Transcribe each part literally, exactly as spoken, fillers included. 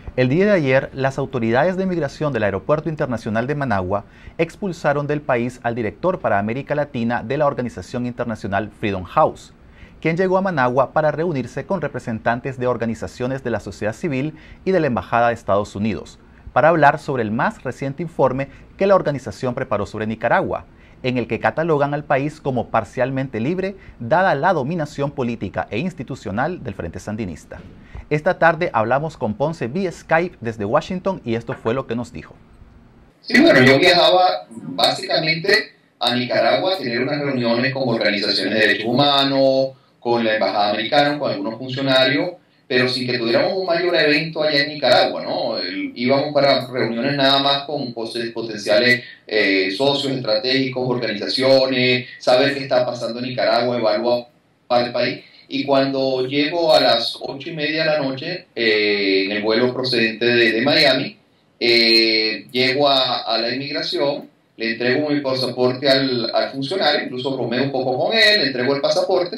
El día de ayer, las autoridades de migración del Aeropuerto Internacional de Managua expulsaron del país al director para América Latina de la organización internacional Freedom House, quien llegó a Managua para reunirse con representantes de organizaciones de la sociedad civil y de la Embajada de Estados Unidos, para hablar sobre el más reciente informe que la organización preparó sobre Nicaragua, en el que catalogan al país como parcialmente libre, dada la dominación política e institucional del Frente Sandinista. Esta tarde hablamos con Ponce vía Skype desde Washington y esto fue lo que nos dijo. Sí, bueno, yo viajaba básicamente a Nicaragua a tener unas reuniones con organizaciones de derechos humanos, con la Embajada Americana, con algunos funcionarios, pero sin que tuviéramos un mayor evento allá en Nicaragua, ¿no? El, íbamos para reuniones nada más con potenciales eh, socios estratégicos, organizaciones, saber qué está pasando en Nicaragua, evaluar el país. Y cuando llego a las ocho y media de la noche, eh, en el vuelo procedente de, de Miami, eh, llego a, a la inmigración, le entrego mi pasaporte al, al funcionario, incluso bromeo un poco con él, le entrego el pasaporte,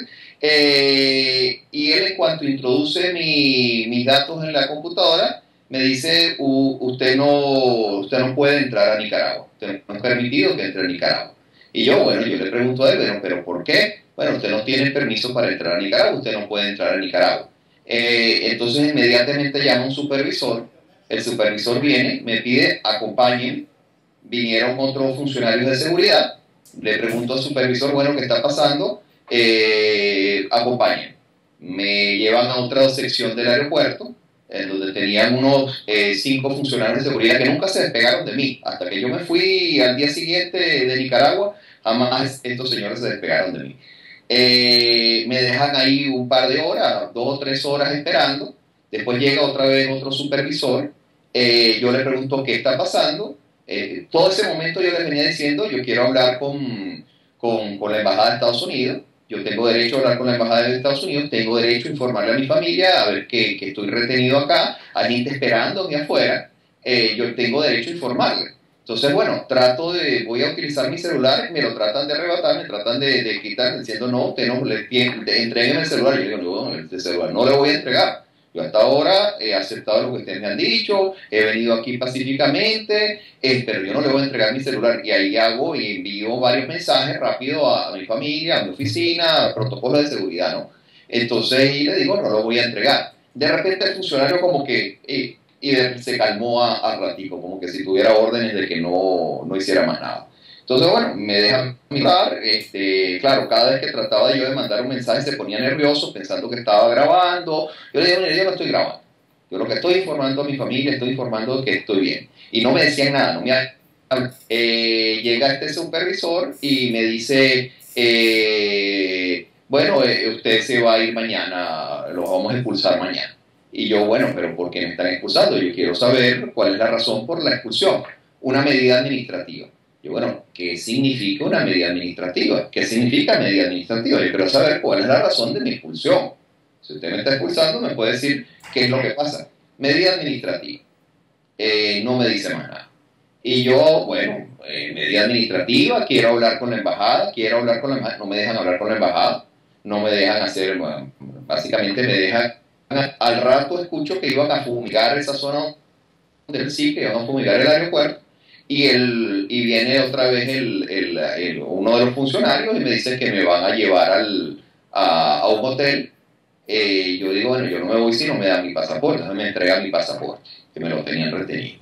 eh, y él en cuanto introduce mi, mis datos en la computadora, me dice, usted no, usted no puede entrar a Nicaragua, usted no es permitido que entre a Nicaragua. Y yo, bueno, yo le pregunto a él, pero, ¿pero por qué? Bueno, usted no tiene permiso para entrar a Nicaragua, usted no puede entrar a Nicaragua. Eh, entonces inmediatamente llama a un supervisor, el supervisor viene, me pide, acompañen, vinieron otros funcionarios de seguridad, le pregunto al supervisor, bueno, ¿qué está pasando? Eh, acompañen. Me llevan a otra sección del aeropuerto, en donde tenían unos eh, cinco funcionarios de seguridad que nunca se despegaron de mí. Hasta que yo me fui al día siguiente de Nicaragua, jamás estos señores se despegaron de mí. Eh, me dejan ahí un par de horas, dos o tres horas esperando. Después llega otra vez otro supervisor. Eh, yo le pregunto qué está pasando. Eh, todo ese momento yo les venía diciendo, yo quiero hablar con, con, con la Embajada de Estados Unidos. Yo tengo derecho a hablar con la Embajada de Estados Unidos, tengo derecho a informarle a mi familia, a ver que, que estoy retenido acá, hay gente esperándome afuera, eh, yo tengo derecho a informarle. Entonces, bueno, trato de, voy a utilizar mi celular, me lo tratan de arrebatar, me tratan de, de quitar, diciendo, no, usted no, le, entrégueme el celular. Yo digo, no, el celular no le voy a entregar. Yo hasta ahora he aceptado lo que ustedes me han dicho, he venido aquí pacíficamente, eh, pero yo no le voy a entregar mi celular. Y ahí hago y envío varios mensajes rápido a, a mi familia, a mi oficina, a protocolos de seguridad, ¿no? Entonces, y le digo, no lo voy a entregar. De repente el funcionario como que... Eh, y se calmó a, a ratico, como que si tuviera órdenes de que no, no hiciera más nada. Entonces, bueno, me dejan mirar, este, claro, cada vez que trataba yo de mandar un mensaje se ponía nervioso pensando que estaba grabando. Yo le digo, mire, yo no estoy grabando. Yo lo que estoy informando a mi familia, estoy informando que estoy bien. Y no me decían nada, no me eh, llega este supervisor y me dice, eh, bueno, eh, usted se va a ir mañana, lo vamos a expulsar mañana. Y yo, bueno, pero ¿por qué me están expulsando? Yo quiero saber cuál es la razón por la expulsión. Una medida administrativa. Yo, bueno, ¿qué significa una medida administrativa? ¿Qué significa medida administrativa? Yo quiero saber cuál es la razón de mi expulsión. Si usted me está expulsando, me puede decir qué es lo que pasa. Medida administrativa. Eh, no me dice más nada. Y yo, bueno, eh, medida administrativa, quiero hablar con la embajada, quiero hablar con la embajada, no me dejan hablar con la embajada, no me dejan hacer, bueno, básicamente me dejan. Al rato escucho que iban a fumigar esa zona del sí, que iban a fumigar el aeropuerto, y, el, y viene otra vez el, el, el, uno de los funcionarios y me dice que me van a llevar al, a, a un hotel. Eh, yo digo, bueno, yo no me voy si no me dan mi pasaporte, entonces me entregan mi pasaporte, que me lo tenían retenido.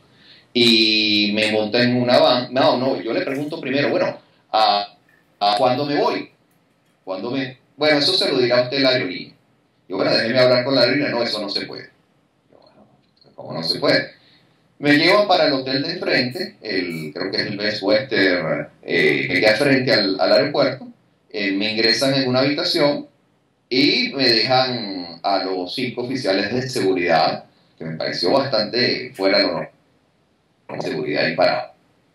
Y me monta en una van, no, no, yo le pregunto primero, bueno, ¿a, a cuándo me voy? ¿Cuándo me...? Bueno, eso se lo dirá usted la aerolínea. Y bueno, déjeme hablar con la aerolínea. No, eso no se puede. Yo, bueno, ¿cómo no se puede? Me llevan para el hotel de enfrente, el, creo que es el Best Western, eh, que queda frente al, al aeropuerto. Eh, me ingresan en una habitación y me dejan a los cinco oficiales de seguridad, que me pareció bastante fuera de lo normal, con seguridad y parado.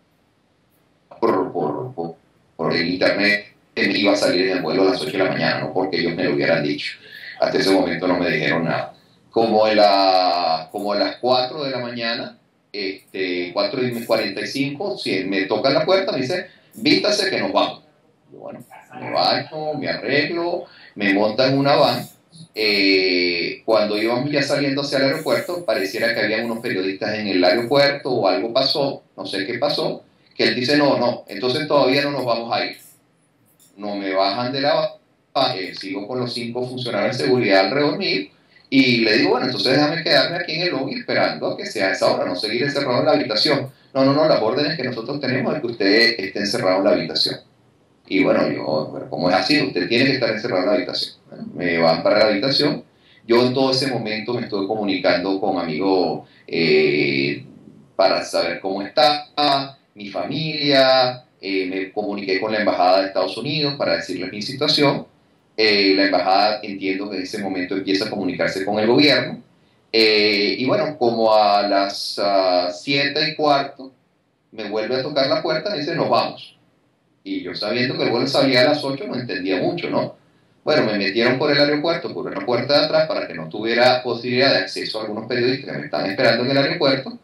Por, por, por, por el internet me iba a salir en el vuelo a las ocho de la mañana, no porque ellos me lo hubieran dicho. Hasta ese momento no me dijeron nada. Como, en la, como a las cuatro de la mañana, este, cuatro y cuarenta y cinco, si me tocan la puerta, me dice, vístase que nos vamos. Yo, bueno, me baño, me arreglo, me montan en una van eh, cuando íbamos ya saliendo hacia el aeropuerto, pareciera que había unos periodistas en el aeropuerto o algo pasó, no sé qué pasó, que él dice, no, no, entonces todavía no nos vamos a ir. No me bajan de la eh, sigo con los cinco funcionarios de seguridad alrededor mío y le digo, bueno, entonces déjame quedarme aquí en el lobby esperando a que sea esa hora, no seguir encerrado en la habitación. No, no, no, las órdenes que nosotros tenemos es que usted esté encerrado en la habitación. Y bueno, yo, bueno, como es así, usted tiene que estar encerrado en la habitación. Bueno, me van para la habitación. Yo en todo ese momento me estoy comunicando con amigos eh, para saber cómo está mi familia. Eh, me comuniqué con la Embajada de Estados Unidos para decirles mi situación. Eh, la Embajada, entiendo que en ese momento empieza a comunicarse con el gobierno. Eh, y bueno, como a las uh, siete y cuarto, me vuelve a tocar la puerta y me dice, nos vamos. Y yo sabiendo que el vuelo salía a las ocho no entendía mucho, ¿no? Bueno, me metieron por el aeropuerto, por una puerta de atrás, para que no tuviera posibilidad de acceso a algunos periodistas que me estaban esperando en el aeropuerto.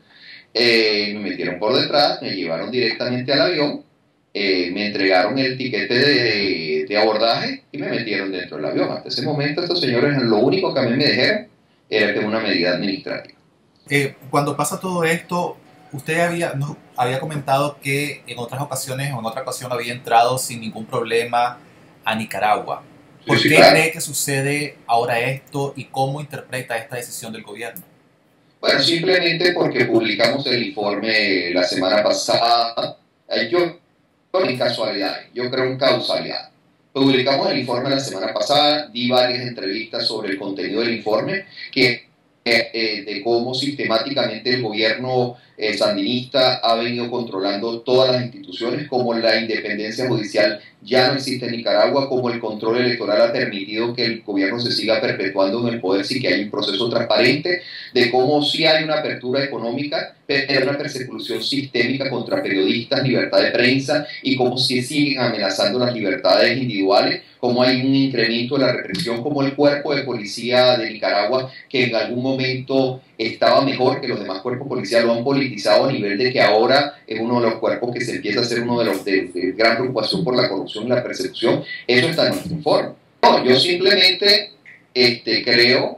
Eh, me metieron por detrás, me llevaron directamente al avión, eh, me entregaron el tiquete de, de, de abordaje y me metieron dentro del avión. Hasta ese momento estos señores lo único que a mí me dijeron era que era una medida administrativa. Eh, cuando pasa todo esto, usted había, nos había comentado que en otras ocasiones o en otra ocasión había entrado sin ningún problema a Nicaragua. ¿Por sí, sí, qué claro. cree que sucede ahora esto y cómo interpreta esta decisión del gobierno? Bueno, simplemente porque publicamos el informe la semana pasada. Yo creo en casualidades, yo creo en causalidad. Publicamos el informe la semana pasada, di varias entrevistas sobre el contenido del informe, que Eh, de cómo sistemáticamente el gobierno eh, sandinista ha venido controlando todas las instituciones, como la independencia judicial ya no existe en Nicaragua, como el control electoral ha permitido que el gobierno se siga perpetuando en el poder sin que haya un proceso transparente, de cómo sí hay una apertura económica, pero una persecución sistémica contra periodistas, libertad de prensa, y cómo sí siguen amenazando las libertades individuales, cómo hay un incremento de la represión, como el cuerpo de policía de Nicaragua, que en algún momento estaba mejor que los demás cuerpos policiales, lo han politizado a nivel de que ahora es uno de los cuerpos que se empieza a ser uno de los de, de gran preocupación por la corrupción y la persecución. Eso está en nuestro informe. No, yo simplemente este, creo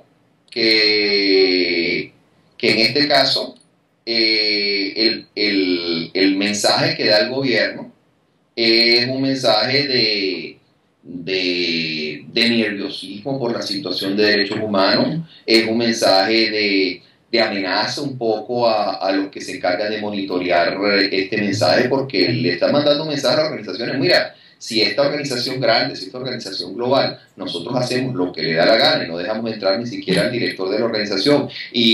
que, que en este caso eh, el, el, el mensaje que da el gobierno es un mensaje de De, de nerviosismo por la situación de derechos humanos, es un mensaje de, de amenaza un poco a, a los que se encargan de monitorear este mensaje, porque le está mandando un mensaje a las organizaciones, mira, si esta organización grande, si esta organización global, nosotros hacemos lo que le da la gana y no dejamos entrar ni siquiera al director de la organización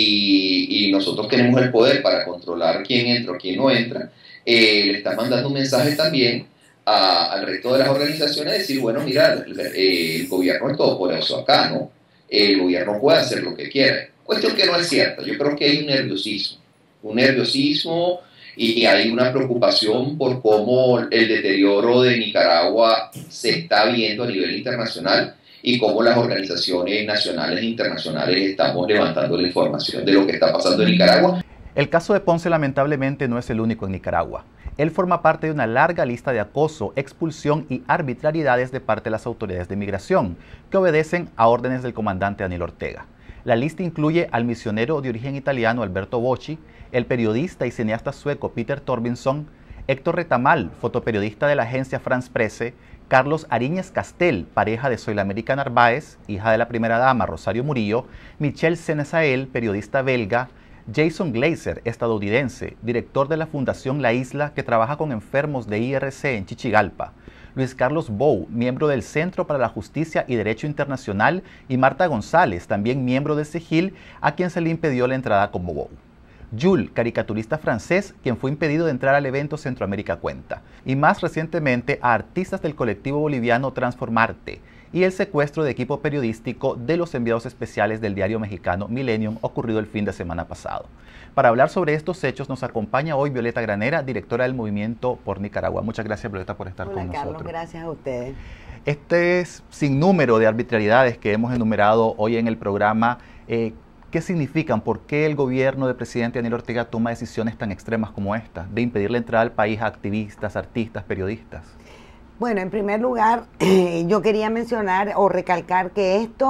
y, y nosotros tenemos el poder para controlar quién entra o quién no entra, eh, le está mandando un mensaje también A, al resto de las organizaciones, decir, bueno, mira, eh, el gobierno es todopoderoso acá, ¿no? El gobierno puede hacer lo que quiera. Cuestión que no es cierta. Yo creo que hay un nerviosismo, un nerviosismo y hay una preocupación por cómo el deterioro de Nicaragua se está viendo a nivel internacional y cómo las organizaciones nacionales e internacionales estamos levantando la información de lo que está pasando en Nicaragua. El caso de Ponce lamentablemente no es el único en Nicaragua. Él forma parte de una larga lista de acoso, expulsión y arbitrariedades de parte de las autoridades de migración, que obedecen a órdenes del comandante Daniel Ortega. La lista incluye al misionero de origen italiano Alberto Bocci, el periodista y cineasta sueco Peter Torbenson, Héctor Retamal, fotoperiodista de la agencia France Presse, Carlos Ariñez Castel, pareja de Zoila América Narváez, hija de la primera dama Rosario Murillo, Michel Senesael, periodista belga, Jason Glazer, estadounidense, director de la Fundación La Isla, que trabaja con enfermos de I R C en Chichigalpa, Luis Carlos Bou, miembro del Centro para la Justicia y Derecho Internacional, y Marta González, también miembro del CEGIL, a quien se le impidió la entrada como Bou. Jules, caricaturista francés, quien fue impedido de entrar al evento Centroamérica Cuenta, y más recientemente a artistas del colectivo boliviano Transformarte, y el secuestro de equipo periodístico de los enviados especiales del diario mexicano Millennium ocurrido el fin de semana pasado. Para hablar sobre estos hechos nos acompaña hoy Violeta Granera, directora del Movimiento por Nicaragua. Muchas gracias, Violeta, por estar Hola, con Carlos, nosotros. gracias a ustedes. Este sinnúmero de arbitrariedades que hemos enumerado hoy en el programa, eh, ¿qué significan? ¿Por qué el gobierno del presidente Daniel Ortega toma decisiones tan extremas como esta, de impedir la entrada al país a activistas, artistas, periodistas? Bueno, en primer lugar, eh, yo quería mencionar o recalcar que esto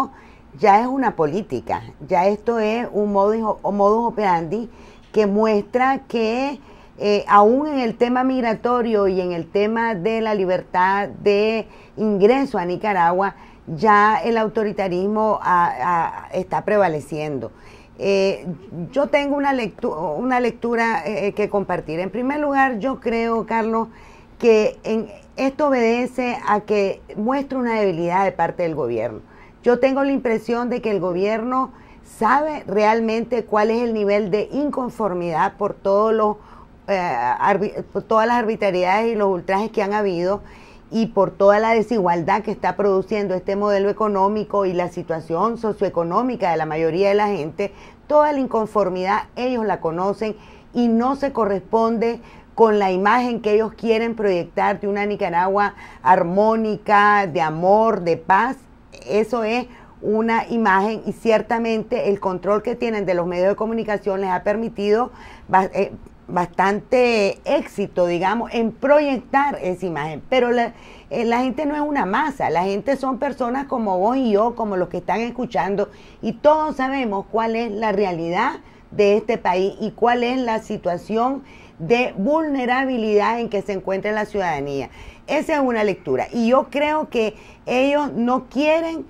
ya es una política, ya esto es un modus, un modus operandi que muestra que eh, aún en el tema migratorio y en el tema de la libertad de ingreso a Nicaragua, ya el autoritarismo a, a, está prevaleciendo. Eh, yo tengo una, lectu una lectura eh, que compartir. En primer lugar, yo creo, Carlos, que en, esto obedece a que muestra una debilidad de parte del gobierno. Yo tengo la impresión de que el gobierno sabe realmente cuál es el nivel de inconformidad por, todos los, eh, por todas las arbitrariedades y los ultrajes que han habido y por toda la desigualdad que está produciendo este modelo económico y la situación socioeconómica de la mayoría de la gente. Toda la inconformidad ellos la conocen y no se corresponde con la imagen que ellos quieren proyectar de una Nicaragua armónica, de amor, de paz. Eso es una imagen y ciertamente el control que tienen de los medios de comunicación les ha permitido eh, bastante éxito, digamos, en proyectar esa imagen. Pero la, eh, la gente no es una masa, la gente son personas como vos y yo, como los que están escuchando, y todos sabemos cuál es la realidad de este país y cuál es la situación de vulnerabilidad en que se encuentra la ciudadanía. Esa es una lectura. Y yo creo que ellos no quieren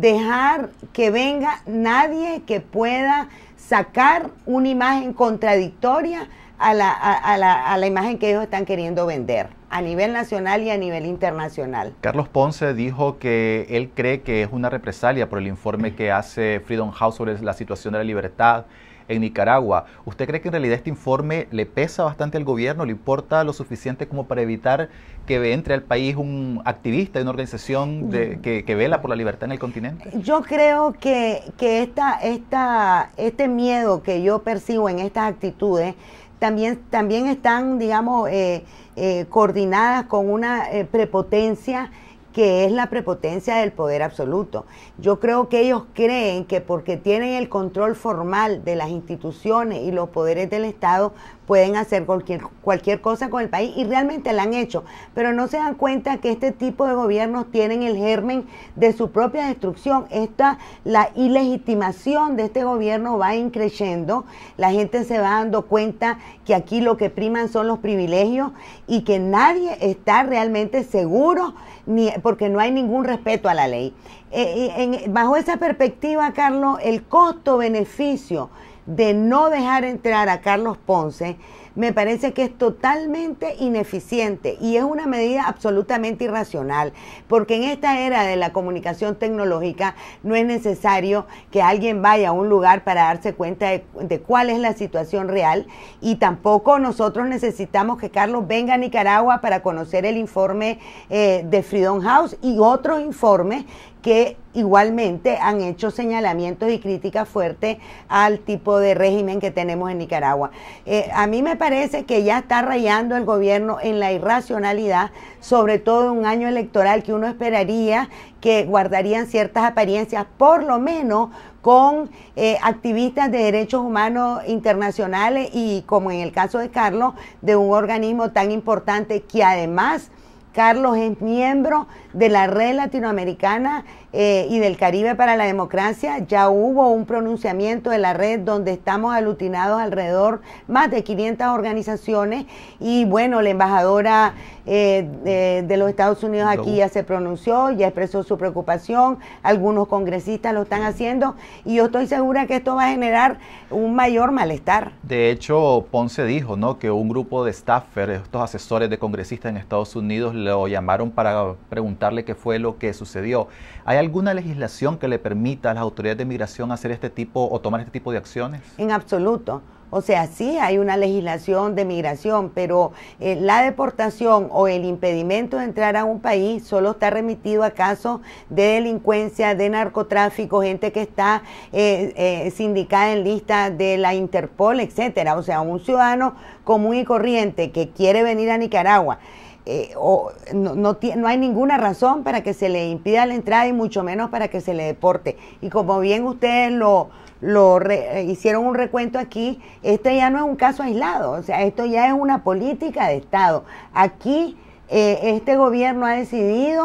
dejar que venga nadie que pueda sacar una imagen contradictoria a la, a, a, la, a la imagen que ellos están queriendo vender a nivel nacional y a nivel internacional. Carlos Ponce dijo que él cree que es una represalia por el informe que hace Freedom House sobre la situación de la libertad en Nicaragua. ¿Usted cree que en realidad este informe le pesa bastante al gobierno? ¿Le importa lo suficiente como para evitar que entre al país un activista de una organización de, que, que vela por la libertad en el continente? Yo creo que, que esta, esta, este miedo que yo percibo en estas actitudes también, también están, digamos, eh, eh, coordinadas con una eh, prepotencia que es la prepotencia del poder absoluto. Yo creo que ellos creen que porque tienen el control formal de las instituciones y los poderes del Estado, pueden hacer cualquier, cualquier cosa con el país, y realmente la han hecho, pero no se dan cuenta que este tipo de gobiernos tienen el germen de su propia destrucción. Esta, la ilegitimación de este gobierno va increciendo, la gente se va dando cuenta que aquí lo que priman son los privilegios y que nadie está realmente seguro, ni, porque no hay ningún respeto a la ley. Eh, en, bajo esa perspectiva, Carlos, el costo-beneficio de no dejar entrar a Carlos Ponce me parece que es totalmente ineficiente y es una medida absolutamente irracional, porque en esta era de la comunicación tecnológica no es necesario que alguien vaya a un lugar para darse cuenta de, de cuál es la situación real, y tampoco nosotros necesitamos que Carlos venga a Nicaragua para conocer el informe eh, de Freedom House y otros informes que igualmente han hecho señalamientos y críticas fuertes al tipo de régimen que tenemos en Nicaragua. Eh, a mí me parece que ya está rayando el gobierno en la irracionalidad, sobre todo en un año electoral que uno esperaría que guardarían ciertas apariencias, por lo menos con eh, activistas de derechos humanos internacionales y, como en el caso de Carlos, de un organismo tan importante que además Carlos es miembro de la Red Latinoamericana eh, y del Caribe para la Democracia. Ya hubo un pronunciamiento de la red donde estamos aglutinados alrededor más de quinientas organizaciones, y bueno, la embajadora eh, de, de los Estados Unidos aquí ya se pronunció, ya expresó su preocupación, algunos congresistas lo están haciendo, y yo estoy segura que esto va a generar un mayor malestar. De hecho, Ponce dijo, ¿no?, que un grupo de staffers, estos asesores de congresistas en Estados Unidos, lo llamaron para preguntarle qué fue lo que sucedió. ¿Hay alguna legislación que le permita a las autoridades de migración hacer este tipo o tomar este tipo de acciones? En absoluto. O sea, sí hay una legislación de migración, pero eh, la deportación o el impedimento de entrar a un país solo está remitido a casos de delincuencia, de narcotráfico, gente que está eh, eh, sindicada en lista de la Interpol, etcétera. O sea, un ciudadano común y corriente que quiere venir a Nicaragua, Eh, o no, no, no hay ninguna razón para que se le impida la entrada y mucho menos para que se le deporte. Y como bien ustedes lo, lo re, hicieron un recuento aquí, este ya no es un caso aislado, o sea, esto ya es una política de Estado. Aquí eh, este gobierno ha decidido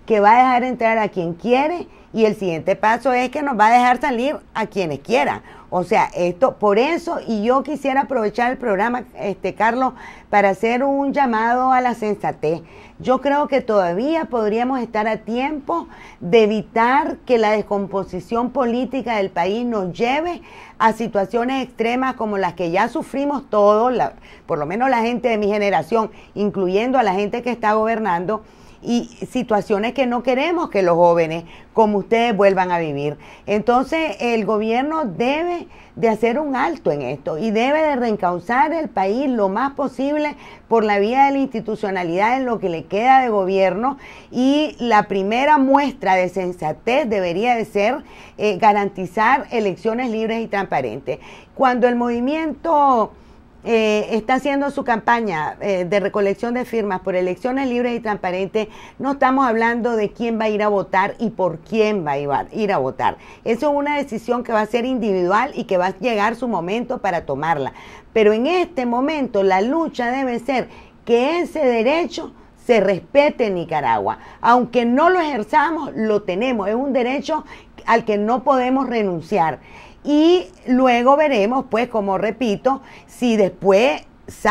que va a dejar entrar a quien quiere y el siguiente paso es que nos va a dejar salir a quienes quieran. O sea, esto, por eso, y yo quisiera aprovechar el programa, este, Carlos, para hacer un llamado a la sensatez. Yo creo que todavía podríamos estar a tiempo de evitar que la descomposición política del país nos lleve a situaciones extremas como las que ya sufrimos todos, la, por lo menos la gente de mi generación, incluyendo a la gente que está gobernando, y situaciones que no queremos que los jóvenes como ustedes vuelvan a vivir. Entonces el gobierno debe de hacer un alto en esto y debe de reencauzar el país lo más posible por la vía de la institucionalidad en lo que le queda de gobierno, y la primera muestra de sensatez debería de ser eh, garantizar elecciones libres y transparentes. Cuando el movimiento Eh, está haciendo su campaña eh, de recolección de firmas por elecciones libres y transparentes, no estamos hablando de quién va a ir a votar y por quién va a ir a, ir a votar. Eso es una decisión que va a ser individual y que va a llegar su momento para tomarla. Pero en este momento la lucha debe ser que ese derecho se respete en Nicaragua. Aunque no lo ejerzamos, lo tenemos. Es un derecho al que no podemos renunciar. Y luego veremos, pues, como repito, si después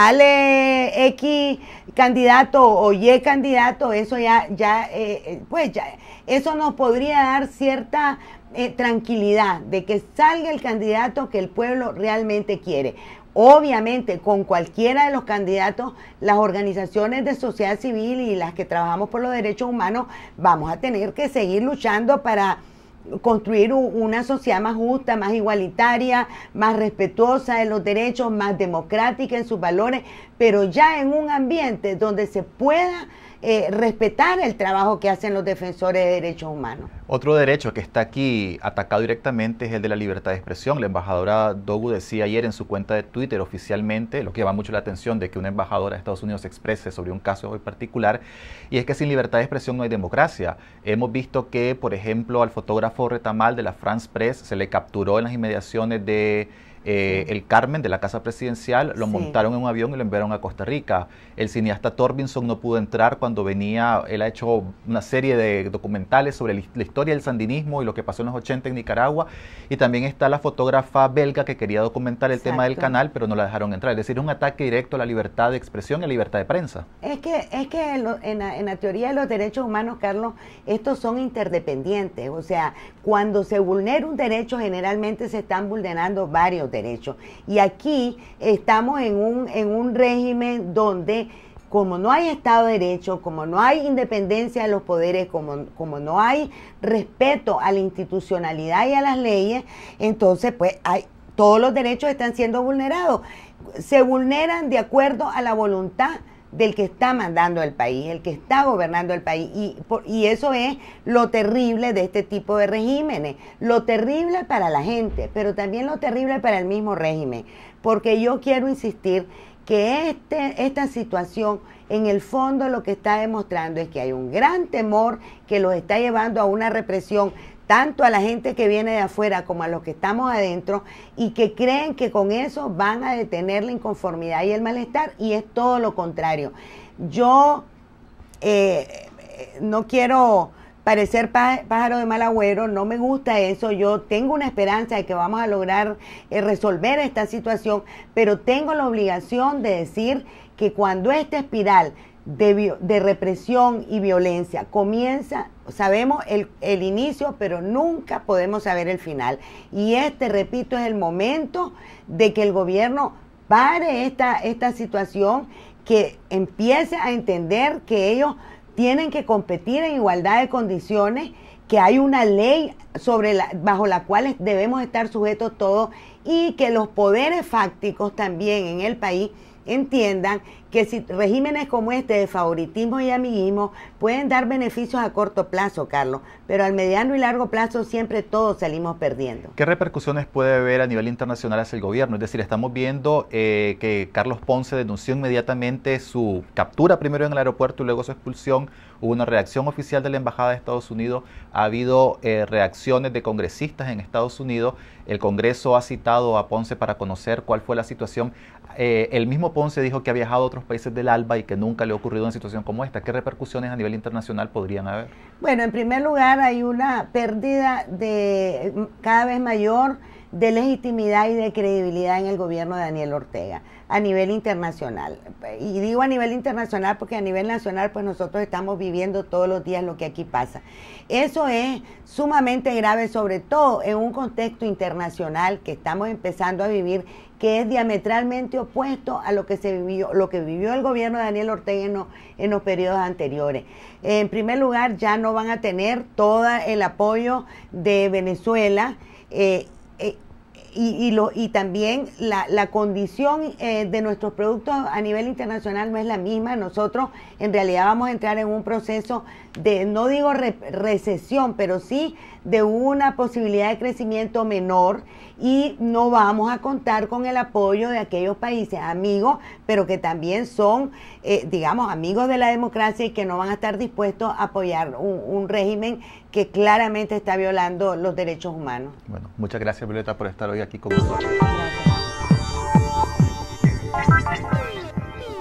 sale X candidato o Y candidato, eso ya, ya, eh, pues, ya, eso nos podría dar cierta eh, tranquilidad de que salga el candidato que el pueblo realmente quiere. Obviamente, con cualquiera de los candidatos, las organizaciones de sociedad civil y las que trabajamos por los derechos humanos, vamos a tener que seguir luchando para construir una sociedad más justa, más igualitaria, más respetuosa de los derechos, más democrática en sus valores, pero ya en un ambiente donde se pueda eh, respetar el trabajo que hacen los defensores de derechos humanos. Otro derecho que está aquí atacado directamente es el de la libertad de expresión. La embajadora Dogu decía ayer en su cuenta de Twitter oficialmente, lo que llama mucho la atención de que una embajadora de Estados Unidos se exprese sobre un caso en particular, y es que sin libertad de expresión no hay democracia. Hemos visto que, por ejemplo, al fotógrafo Retamal de la France Press se le capturó en las inmediaciones de Eh, el Carmen, de la Casa Presidencial, lo sí. montaron en un avión y lo enviaron a Costa Rica. El cineasta Torbinson no pudo entrar cuando venía, él ha hecho una serie de documentales sobre la historia del sandinismo y lo que pasó en los ochenta en Nicaragua, y también está la fotógrafa belga que quería documentar el Exacto. tema del canal, pero no la dejaron entrar. Es decir, es un ataque directo a la libertad de expresión y a la libertad de prensa. Es que, es que en, lo, en, la, en la teoría de los derechos humanos, Carlos, estos son interdependientes. O sea, cuando se vulnera un derecho, generalmente se están vulnerando varios derechos. Y aquí estamos en un, en un régimen donde, como no hay Estado de Derecho, como no hay independencia de los poderes, como, como no hay respeto a la institucionalidad y a las leyes, entonces pues hay, todos los derechos están siendo vulnerados. Se vulneran de acuerdo a la voluntad del que está mandando el país, el que está gobernando el país, y, por, y eso es lo terrible de este tipo de regímenes, lo terrible para la gente, pero también lo terrible para el mismo régimen, porque yo quiero insistir que este, esta situación en el fondo lo que está demostrando es que hay un gran temor que los está llevando a una represión tanto a la gente que viene de afuera como a los que estamos adentro, y que creen que con eso van a detener la inconformidad y el malestar, y es todo lo contrario. Yo eh, no quiero parecer pájaro de mal agüero, no me gusta eso, yo tengo una esperanza de que vamos a lograr eh, resolver esta situación, pero tengo la obligación de decir que cuando esta espiral De, de represión y violencia comienza, sabemos el, el inicio, pero nunca podemos saber el final. Y este, repito, es el momento de que el gobierno pare esta, esta situación, que empiece a entender que ellos tienen que competir en igualdad de condiciones, que hay una ley sobre la, bajo la cual debemos estar sujetos todos, y que los poderes fácticos también en el país entiendan que si regímenes como este de favoritismo y amiguismo pueden dar beneficios a corto plazo, Carlos, pero al mediano y largo plazo siempre todos salimos perdiendo. ¿Qué repercusiones puede haber a nivel internacional hacia el gobierno? Es decir, estamos viendo eh, que Carlos Ponce denunció inmediatamente su captura primero en el aeropuerto y luego su expulsión. Hubo una reacción oficial de la Embajada de Estados Unidos, ha habido eh, reacciones de congresistas en Estados Unidos. El Congreso ha citado a Ponce para conocer cuál fue la situación. Eh, el mismo Ponce dijo que ha viajado a otros países del ALBA y que nunca le ha ocurrido una situación como esta. ¿Qué repercusiones a nivel internacional podrían haber? Bueno, en primer lugar hay una pérdida de cada vez mayor de legitimidad y de credibilidad en el gobierno de Daniel Ortega a nivel internacional. Y digo a nivel internacional porque a nivel nacional pues nosotros estamos viviendo todos los días lo que aquí pasa. Eso es sumamente grave, sobre todo en un contexto internacional que estamos empezando a vivir, que es diametralmente opuesto a lo que se vivió, lo que vivió el gobierno de Daniel Ortega en los, en los periodos anteriores. En primer lugar, ya no van a tener todo el apoyo de Venezuela, eh, eh, y, y, lo, y también la, la condición eh, de nuestros productos a nivel internacional no es la misma. Nosotros en realidad vamos a entrar en un proceso de, no digo re, recesión, pero sí de una posibilidad de crecimiento menor, y no vamos a contar con el apoyo de aquellos países amigos, pero que también son, eh, digamos, amigos de la democracia y que no van a estar dispuestos a apoyar un, un régimen que claramente está violando los derechos humanos. Bueno, muchas gracias, Violeta, por estar hoy aquí con nosotros. Gracias.